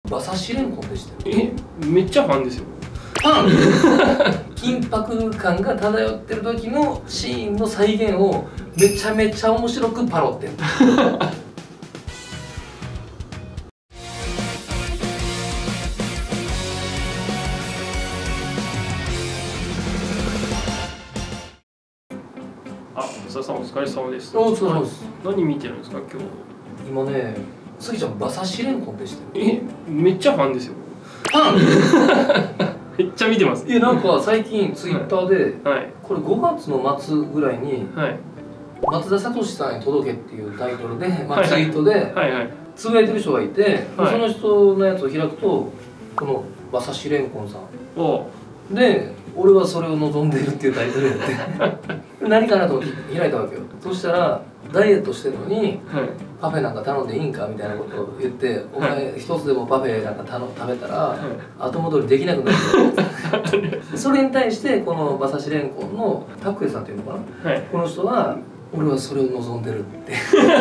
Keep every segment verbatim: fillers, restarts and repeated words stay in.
馬刺しレンコンでしたよ。 え、めっちゃファンですよ。 ファン緊迫感が漂ってる時のシーンの再現をめちゃめちゃ面白くパロってるあ、松田さんお疲れ様です。 お疲れ様です。 何見てるんですか今日。 今ね、スギちゃん馬刺しレンコンでしたよ。 え、めっちゃファンですよ。 ファンめっちゃ見てます。 いや、なんか最近ツイッターで、 はい、 これごがつの末ぐらいに、 はい、 松田聡さんに届けっていうタイトルで、まあ、ツイートでつぶやいてる人がいて、はい、その人のやつを開くとこの馬刺しレンコンさんおで「俺はそれを望んでる」っていうタイトルやって何かなと思って開いたわけよ。そしたらダイエットしてるのに、はい、パフェなんか頼んでいいんかみたいなことを言って「お前一つでもパフェなんか頼食べたら、はい、後戻りできなくなる」それに対してこの馬刺しレンコンの拓也さんっていうのかな、はい、この人は「俺はそれを望んでる」って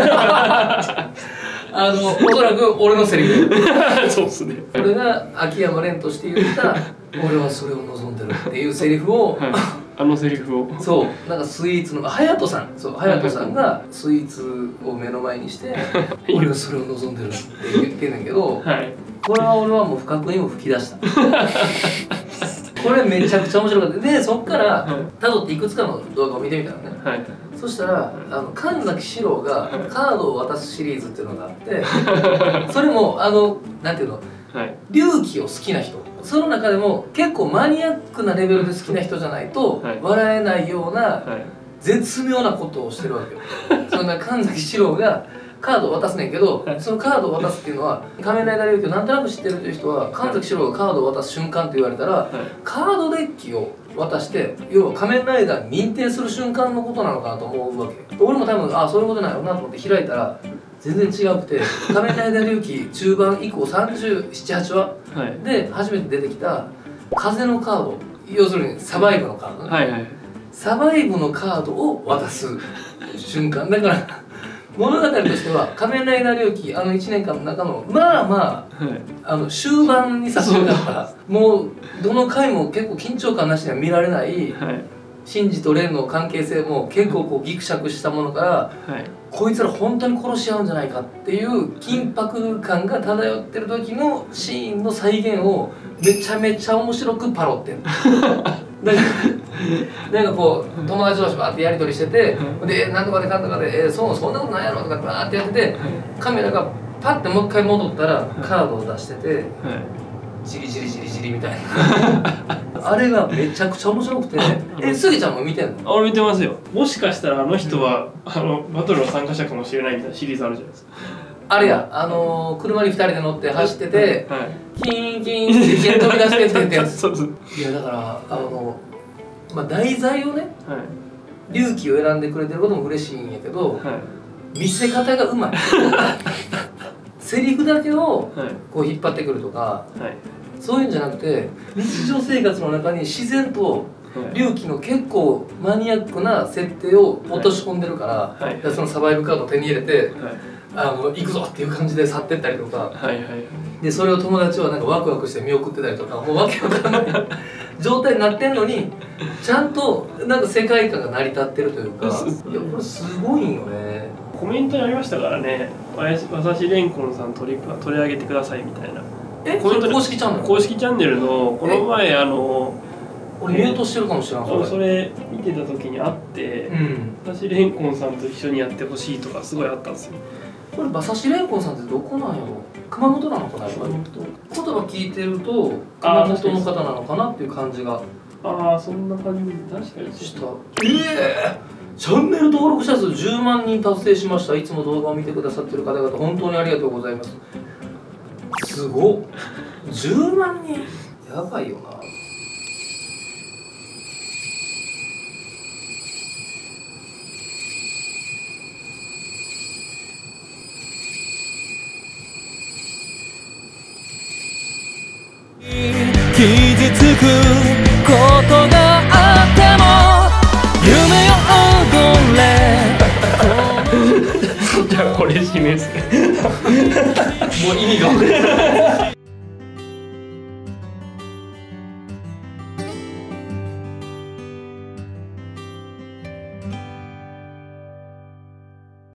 あのおそらく俺のセリフそうっすね。 俺が秋山蓮として言った「俺はそれを望んでる」っていうセリフを、はい、 あのセリフをそうなんかスイーツの隼人さんそう隼人さんがスイーツを目の前にして「俺はそれを望んでる」って言ってんねんけど、はい、これは俺はもう不覚にも吹き出したこれめちゃくちゃ面白かったでそっからたどっていくつかの動画を見てみたのね、はい、そしたらあの神崎史郎がカードを渡すシリーズっていうのがあってそれもあのなんていうの、はい、隆起を好きな人その中でも結構マニアックなレベルで好きな人じゃないと笑えないような絶妙なことをしてるわけよそんな神崎史郎がカードを渡すねんけど、そのカードを渡すっていうのは仮面ライダー龍騎をなんとなく知ってるという人は神崎史郎がカードを渡す瞬間って言われたら、はい、カードデッキを渡して要は仮面ライダーに認定する瞬間のことなのかなと思うわけ俺も多分ああそういうことなんやろうなと思って開いたら全然違くて仮面ライダー龍騎中盤以降さんじゅうなな、はちわで初めて出てきた風のカード要するにサバイブのカードね、はいはい、サバイブのカードを渡す瞬間だから物語としては仮面ライダー龍騎あのいちねんかんの中のまあまあ、はい、あの終盤に差し掛かったもうどの回も結構緊張感なしには見られない、はい、シンジとレンの関係性も結構こうギクシャクしたものから、はい、こいつら本当に殺し合うんじゃないかっていう緊迫感が漂ってる時のシーンの再現をめちゃめちゃ面白くパロってんだからなんかこう友達同士バーってやり取りしてて「でなんとかでかんとかで、えー、そうそんなことないやろ」とかバーってやっててカメラがパッてもう一回戻ったらカードを出しててジリジリジリジリみたいなあれがめちゃくちゃ面白くてえスギちゃんも見てんの？ 俺見てますよ。もしかしたらあの人は、うん、あのバトルの参加者かもしれないみたいなシリーズあるじゃないですか。 あれやあのー、車にふたりで乗って走ってて、はいはい、キーンキーンって飛び出してってってやついやだからあの、まあ、題材をね、はい、隆起を選んでくれてることも嬉しいんやけど、はい、見せ方がうまいセリフだけをこう引っ張ってくるとか、はい、そういうんじゃなくて日常生活の中に自然と隆起の結構マニアックな設定を落とし込んでるから、はい、そのサバイブカードを手に入れて、はいあの行くぞっていう感じで去ってったりとか、はいはい、でそれを友達はなんかワクワクして見送ってたりとかもうわけわからない状態になってんのにちゃんとなんか世界観が成り立ってるというかいやこれすごいんよね。 コメントにありましたからね「馬刺しレンコンさん取り取り上げてください」みたいなえコメント公式チャンネル公式チャンネルのこの前あの俺ミュートしてるかもしれないそれ見てた時にあって「馬刺しレンコンさんと一緒にやってほしい」とかすごいあったんですよ。 これ馬刺しレンコンさんってどこなんやろ熊本なのかな今言葉聞いてると熊本の方なのかなっていう感じがああそんな感じ確かにしたええー、チャンネル登録者数じゅうまんにん達成しました。いつも動画を見てくださってる方々本当にありがとうございます。すごっじゅうまんにんやばいよな。 傷つくことがあっても夢を踊れじゃあこれ締めですねもう意味が分からない